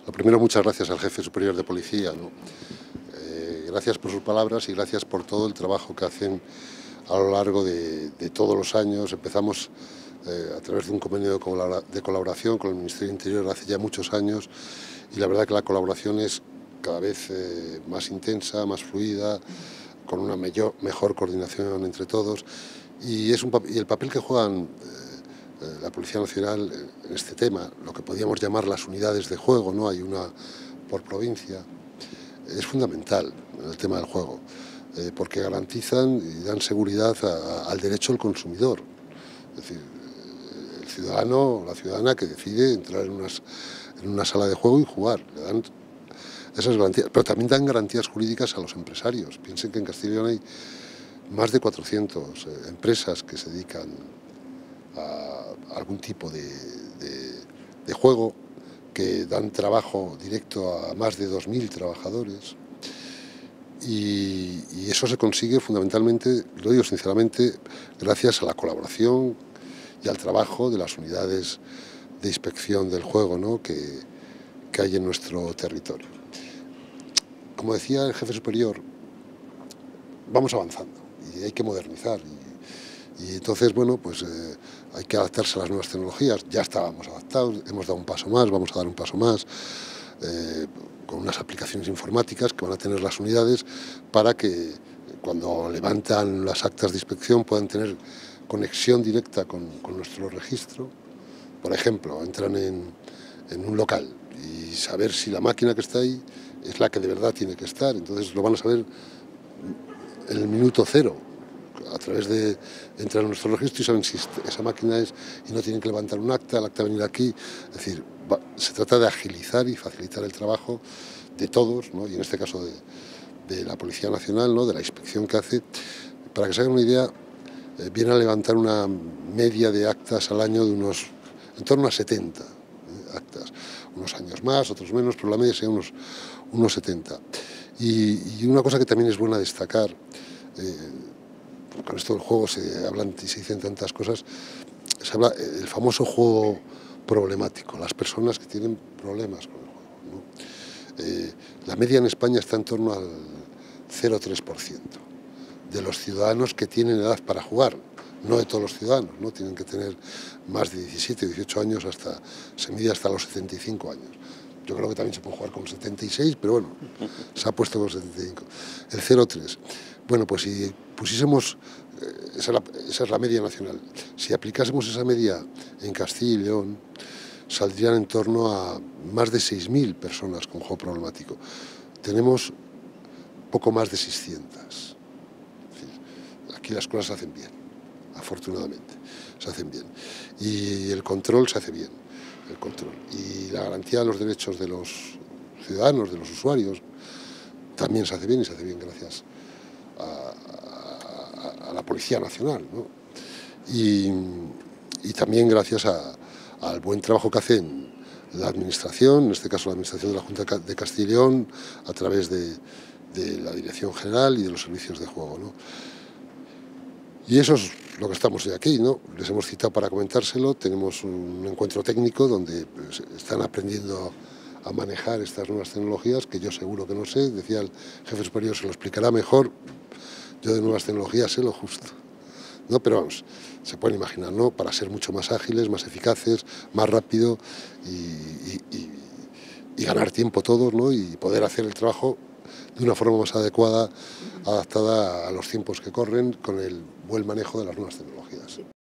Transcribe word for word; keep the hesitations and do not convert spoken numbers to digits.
Lo primero, muchas gracias al jefe superior de policía, ¿no? Eh, gracias por sus palabras y gracias por todo el trabajo que hacen a lo largo de, de todos los años. Empezamos eh, a través de un convenio de colaboración con el Ministerio del Interior hace ya muchos años, y la verdad que la colaboración es cada vez eh, más intensa, más fluida, con una mayor, mejor coordinación entre todos, y, es un, y el papel que juegan eh, la Policía Nacional en este tema, lo que podríamos llamar las unidades de juego, ¿no? Hay una por provincia, es fundamental en el tema del juego, eh, porque garantizan y dan seguridad a, a, al derecho del consumidor. Es decir, el ciudadano o la ciudadana que decide entrar en, unas, en una sala de juego y jugar, le dan esas garantías, pero también dan garantías jurídicas a los empresarios. Piensen que en Castilla y León hay más de cuatrocientas eh, empresas que se dedican a algún tipo de, de, de juego, que dan trabajo directo a más de dos mil trabajadores, y, y eso se consigue fundamentalmente, lo digo sinceramente, gracias a la colaboración y al trabajo de las unidades de inspección del juego, ¿no? que, que hay en nuestro territorio. Como decía el jefe superior, vamos avanzando y hay que modernizar, y, y entonces, bueno, pues eh, hay que adaptarse a las nuevas tecnologías. Ya estábamos adaptados, hemos dado un paso más, vamos a dar un paso más, eh, con unas aplicaciones informáticas que van a tener las unidades para que cuando levantan las actas de inspección puedan tener conexión directa con, con nuestro registro. Por ejemplo, entran en, en un local y saber si la máquina que está ahí es la que de verdad tiene que estar, entonces lo van a saber en el minuto cero, a través de entrar en nuestro registro y saben si esa máquina es, y no tienen que levantar un acta, el acta va a venir aquí. Es decir, va, se trata de agilizar y facilitar el trabajo de todos, ¿no? Y en este caso de, de la Policía Nacional, ¿no? De la inspección que hace. Para que se hagan una idea, eh, viene a levantar una media de actas al año de unos, en torno a setenta eh, actas, unos años más, otros menos, pero la media sería unos, unos setenta. Y, y una cosa que también es buena destacar, eh, con esto del juego se hablan y se dicen tantas cosas, se habla el famoso juego problemático, las personas que tienen problemas con el juego, ¿no? Eh, la media en España está en torno al cero coma tres por ciento de los ciudadanos que tienen edad para jugar, no de todos los ciudadanos, ¿no? Tienen que tener más de diecisiete, dieciocho años, hasta se mide hasta los setenta y cinco años. Yo creo que también se puede jugar con setenta y seis, pero bueno, se ha puesto con setenta y cinco. El cero coma tres. Bueno, pues si pusiésemos, eh, esa, es la, esa es la media nacional, si aplicásemos esa media en Castilla y León, saldrían en torno a más de seis mil personas con juego problemático. Tenemos poco más de seiscientas. Aquí las cosas se hacen bien, afortunadamente, se hacen bien. Y el control se hace bien, el control. Y la garantía de los derechos de los ciudadanos, de los usuarios, también se hace bien, y se hace bien gracias a, a, a la Policía Nacional, ¿no? Y, y también gracias a, al buen trabajo que hacen la Administración, en este caso la Administración de la Junta de Castilla y León, a través de, de la Dirección General y de los servicios de juego, ¿no? Y eso es lo que estamos hoy aquí, ¿no? Les hemos citado para comentárselo. Tenemos un encuentro técnico donde pues, están aprendiendo a manejar estas nuevas tecnologías, que yo seguro que no sé. Decía el jefe superior, se lo explicará mejor. Yo de nuevas tecnologías sé lo justo, ¿no? Pero vamos, se pueden imaginar, ¿no? Para ser mucho más ágiles, más eficaces, más rápido y, y, y, y ganar tiempo todos, ¿no? Y poder hacer el trabajo de una forma más adecuada, adaptada a los tiempos que corren, con el buen manejo de las nuevas tecnologías.